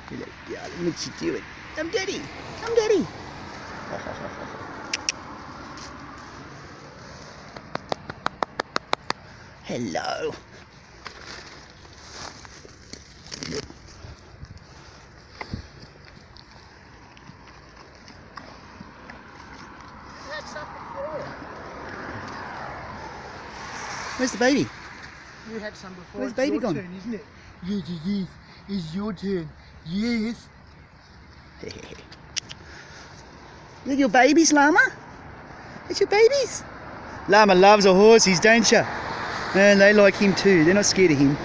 Hello, darling. What you doing? Come, Daddy. Come, Daddy. Hello. Had some before. Where's the baby? You had some before. Where's It's baby your gone? turn, isn't it? Yes, it is. It's your turn. Yes. Look, your babies, Llama. It's your babies. Llama loves the horses, don't you? And they like him too. They're not scared of him.